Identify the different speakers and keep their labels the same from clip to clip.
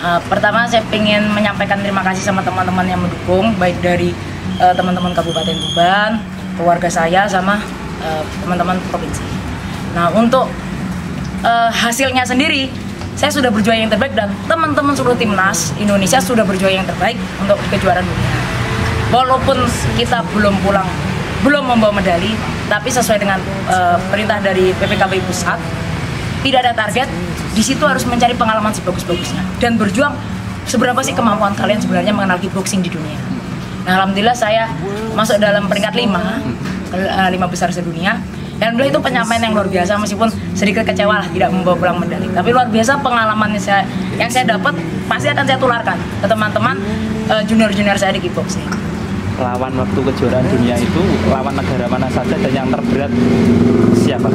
Speaker 1: Pertama saya ingin menyampaikan terima kasih sama teman-teman yang mendukung, baik dari teman-teman Kabupaten Tuban, keluarga saya, sama teman-teman provinsi. Nah, untuk hasilnya sendiri, saya sudah berjuang yang terbaik dan teman-teman seluruh timnas Indonesia sudah berjuang yang terbaik untuk kejuaraan dunia. Walaupun kita belum membawa medali, tapi sesuai dengan perintah dari PPKB Pusat, tidak ada target. Di situ harus mencari pengalaman sebagus-bagusnya dan berjuang seberapa sih kemampuan kalian sebenarnya mengenal kickboxing di dunia. Nah, alhamdulillah saya masuk dalam peringkat 5 besar sedunia. Dan alhamdulillah itu pencapaian yang luar biasa, meskipun sedikit kecewa lah tidak membawa pulang medali. Tapi luar biasa pengalaman yang saya dapat pasti akan saya tularkan ke teman-teman junior-junior saya di kickboxing.
Speaker 2: Lawan waktu kejuaraan dunia itu lawan negara mana saja dan yang terberat siapa?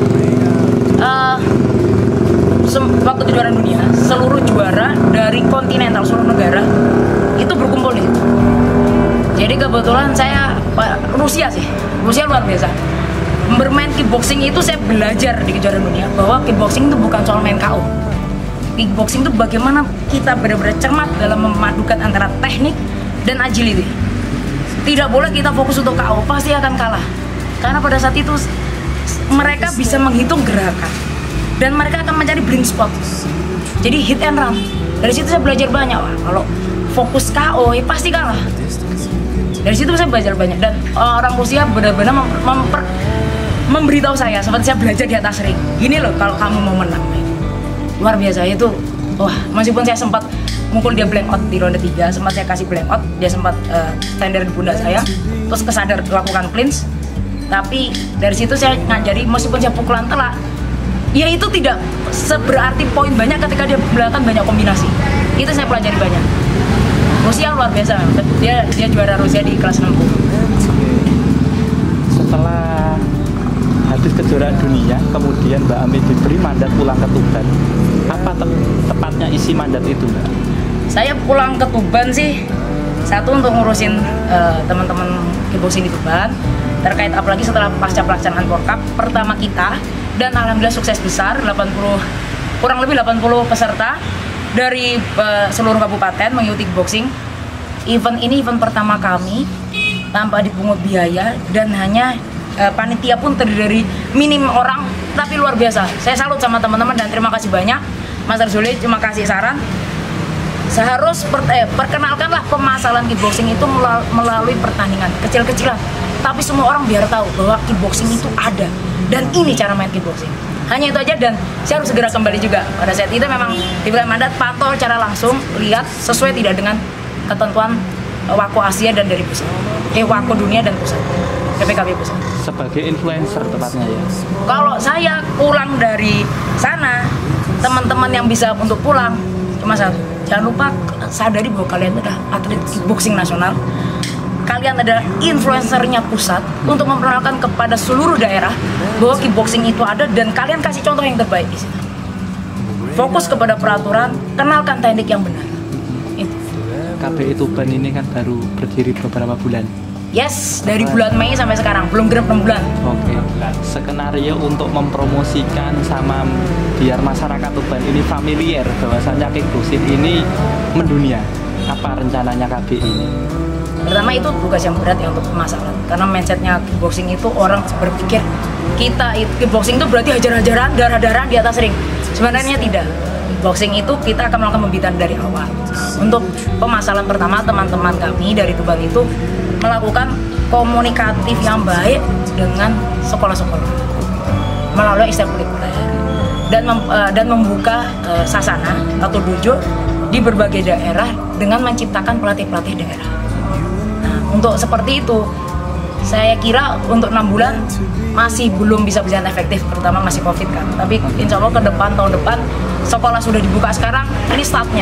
Speaker 2: Waktu kejuaraan dunia, seluruh juara dari kontinental seluruh negara itu berkumpul di situ. Jadi kebetulan saya Rusia luar biasa. Bermain kickboxing itu saya belajar di kejuaraan dunia bahwa kickboxing itu bukan soal main KO. Kickboxing itu bagaimana kita benar-benar cermat dalam memadukan antara teknik dan agility. Tidak boleh kita fokus untuk KO, pasti akan kalah. Karena pada saat itu mereka bisa menghitung gerakan dan mereka akan mencari blind spot. Jadi hit and run. Dari situ saya belajar banyak. Wah, kalau fokus KO ya pasti kalah. Dari situ saya belajar banyak dan orang Rusia benar-benar memberitahu saya seperti saya belajar di atas ring. Gini loh kalau kamu mau menang. Luar biasa itu. Wah, meskipun saya sempat mukul dia blank out di ronde 3, sempat saya kasih blank out, dia sempat tender di pundak saya, terus kesadar lakukan clinch. Tapi dari situ saya ngajari meskipun saya pukulan telak, ya itu tidak berarti poin banyak ketika dia melakukan banyak kombinasi. Itu saya pelajari banyak. Rusia luar biasa, dia juara Rusia di kelas 60. Setelah habis kejuaraan dunia, kemudian Mbak Ami diberi mandat pulang ke Tuban. Apa tepatnya isi mandat itu, Mbak?
Speaker 1: Saya pulang ke Tuban sih, satu untuk ngurusin teman-teman kickboxing di Tuban, terkait apalagi setelah pasca pelaksanaan World Cup pertama kita. Dan alhamdulillah sukses besar, kurang lebih 80 peserta dari seluruh kabupaten mengikuti kickboxing. Event ini event pertama kami tanpa dipungut biaya dan hanya panitia pun terdiri dari minim orang, tapi luar biasa. Saya salut sama teman-teman dan terima kasih banyak Mas Arzuli, terima kasih saran. Seharus perkenalkanlah permasalahan kickboxing itu melalui pertandingan kecil-kecilan. Tapi semua orang biar tahu bahwa kickboxing itu ada dan ini cara main kickboxing. Hanya itu aja dan saya harus segera kembali juga. Pada saat itu memang diberikan mandat pantau cara langsung, lihat sesuai tidak dengan ketentuan WAKO Asia dan dari pusat. WAKO dunia dan pusat. PPKB pusat.
Speaker 2: Sebagai influencer tepatnya ya.
Speaker 1: Kalau saya pulang dari sana, teman-teman yang bisa untuk pulang cuma satu. Jangan lupa sadari bahwa kalian adalah atlet kickboxing nasional. Kalian adalah influencernya pusat untuk memperkenalkan kepada seluruh daerah bahwa kickboxing itu ada dan kalian kasih contoh yang terbaik di situ. Fokus kepada peraturan, kenalkan teknik yang benar. Itu.
Speaker 2: KBI Tuban ini kan baru berdiri beberapa bulan.
Speaker 1: Yes, dari bulan Mei sampai sekarang, belum genap 6 bulan.
Speaker 2: Oke. Skenario untuk mempromosikan sama biar masyarakat Tuban ini familiar bahwasanya kickboxing ini mendunia. Apa rencananya KBI ini?
Speaker 1: Pertama itu tugas yang berat ya untuk pemasaran, karena mindsetnya kickboxing itu orang berpikir kickboxing itu berarti hajar-hajaran, darah-darahan di atas ring. Sebenarnya tidak. Kickboxing itu kita akan melakukan pembibitan dari awal. Untuk pemasaran pertama, teman-teman kami dari Tuban itu melakukan komunikatif yang baik dengan sekolah-sekolah melalui ekstrakurikuler dan membuka sasana atau dojo di berbagai daerah dengan menciptakan pelatih-pelatih daerah. Untuk seperti itu, saya kira untuk 6 bulan masih belum bisa berjalan efektif, terutama masih COVID kan. Tapi insya Allah ke depan, tahun depan, sekolah sudah dibuka sekarang, ini startnya.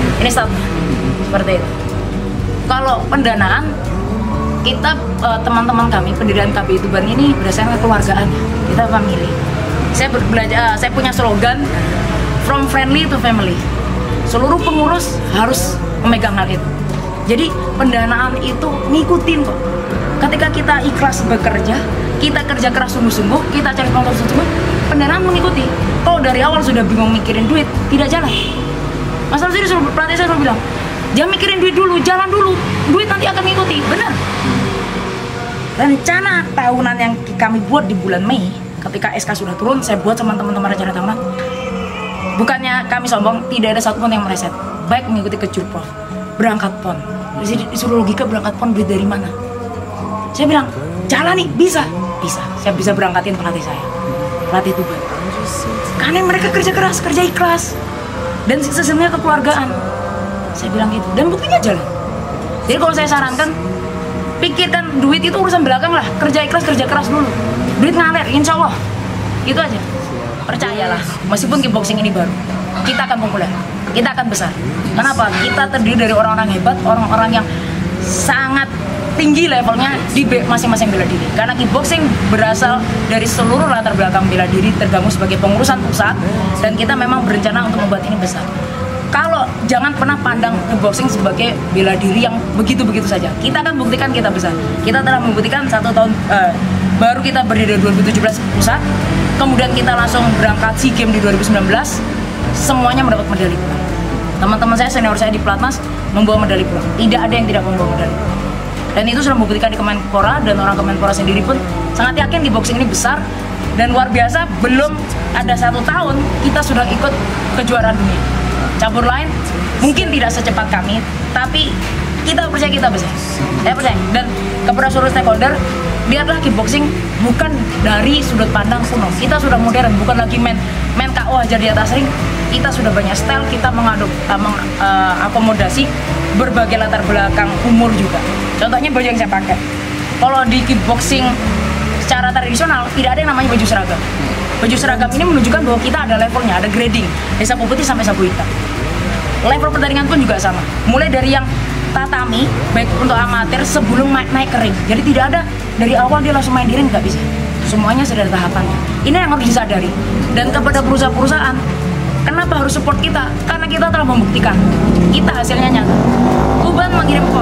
Speaker 1: Seperti itu. Kalau pendanaan, kita teman-teman kami, pendirian KBI Tuban ini berdasarkan kekeluargaan, kita family. Saya punya slogan, from friendly to family. Seluruh pengurus harus memegang hal itu. Jadi pendanaan itu ngikutin kok. Ketika kita ikhlas bekerja, kita kerja keras sungguh-sungguh, kita cari sponsor sungguh, pendanaan mengikuti. Kalau dari awal sudah bingung mikirin duit, tidak jalan. Masalah serius, pelatih saya selalu bilang, jangan mikirin duit dulu, jalan dulu, duit nanti akan ngikuti. Benar. Rencana tahunan yang kami buat di bulan Mei, ketika SK sudah turun, saya buat sama teman-teman rencana tahunan. Bukannya kami sombong, tidak ada satupun yang meleset. Baik mengikuti kejurpov, berangkat pon. Disuruh logika berangkat pon, duit dari mana? Saya bilang, jalan nih, bisa. Saya bisa berangkatin pelatih saya, pelatih Tuban. Karena mereka kerja keras, kerja ikhlas, dan sistemnya kekeluargaan. Saya bilang gitu, dan buktinya jalan. Jadi kalau saya sarankan, pikirkan duit itu urusan belakang lah, kerja ikhlas, kerja keras dulu. Duit ngalir, insya Allah. Gitu aja. Percayalah, meskipun kickboxing ini baru, kita akan populer, kita akan besar. Kenapa? Kita terdiri dari orang-orang hebat, orang-orang yang sangat tinggi levelnya di masing-masing bela diri. Karena kickboxing berasal dari seluruh latar belakang bela diri, tergabung sebagai pengurusan pusat, dan kita memang berencana untuk membuat ini besar. Kalau jangan pernah pandang kickboxing sebagai bela diri yang begitu-begitu saja. Kita akan buktikan kita besar. Kita telah membuktikan 1 tahun baru kita berdiri dari 2017 pusat, kemudian kita langsung berangkat SEA Games di 2019, semuanya mendapat medali pulang. Teman-teman saya, senior saya di Pelatnas membawa medali pulang. Tidak ada yang tidak membawa medali. Dan itu sudah membuktikan di Kemenpora, dan orang Kemenpora sendiri pun sangat yakin kickboxing ini besar dan luar biasa. Belum ada 1 tahun kita sudah ikut kejuaraan dunia. Cabur lain mungkin tidak secepat kami, tapi kita percaya kita besar. Saya percaya. Dan kepada seluruh stakeholder, lihatlah kickboxing bukan dari sudut pandang kuno. Kita sudah modern, bukan lagi main KO hajar di atas ring. Kita sudah banyak style, kita mengakomodasi berbagai latar belakang umur juga. Contohnya baju yang saya pakai. Kalau di kickboxing secara tradisional tidak ada yang namanya baju seragam. Baju seragam ini menunjukkan bahwa kita ada levelnya, ada grading dari sapu putih sampai sapu hitam. Level pertandingan pun juga sama. Mulai dari yang tatami, baik untuk amatir sebelum naik ke ring. Jadi tidak ada dari awal dia langsung main di ring, nggak bisa. Semuanya sudah ada tahapannya. Ini yang harus disadari. Dan kepada perusahaan-perusahaan, kenapa harus support kita? Karena kita telah membuktikan. Kita hasilnya nyata. Tuban mengirim pot.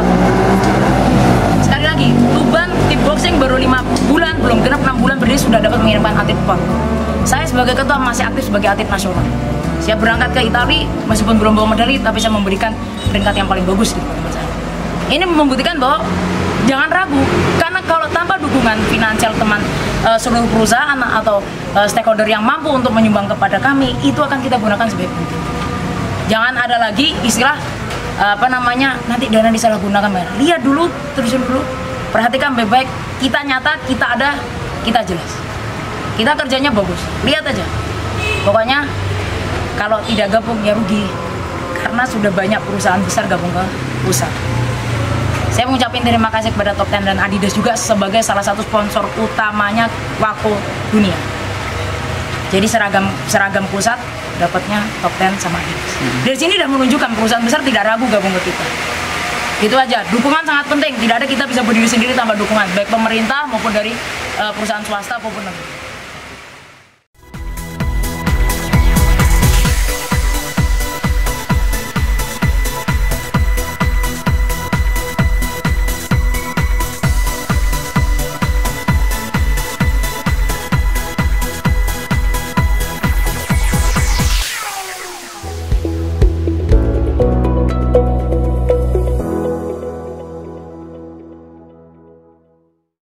Speaker 1: Sekali lagi, Tuban kickboxing baru 5 bulan, belum genap 6 bulan berdiri sudah dapat mengirimkan atlet pot. Saya sebagai ketua masih aktif sebagai atlet nasional. Saya berangkat ke Italia, meskipun belum bawa medali, tapi saya memberikan peringkat yang paling bagus di tempat saya. Ini membuktikan bahwa jangan ragu, karena kalau tanpa dukungan finansial teman seluruh perusahaan atau stakeholder yang mampu untuk menyumbang kepada kami, itu akan kita gunakan sebagai penting. Jangan ada lagi istilah nanti dana disalahgunakan. Lihat dulu, terusin dulu, perhatikan baik-baik. Kita nyata, kita ada, kita jelas. Kita kerjanya bagus, lihat aja. Pokoknya kalau tidak gabung ya rugi, karena sudah banyak perusahaan besar gabung ke pusat. Saya mengucapkan terima kasih kepada Top 10 dan Adidas juga sebagai salah satu sponsor utamanya Wako Dunia. Jadi seragam pusat dapatnya Top 10 sama Adidas. Dari sini sudah menunjukkan perusahaan besar tidak ragu gabung ke kita. Itu aja, dukungan sangat penting. Tidak ada kita bisa berdiri sendiri tanpa dukungan, baik pemerintah maupun dari perusahaan swasta maupun negeri.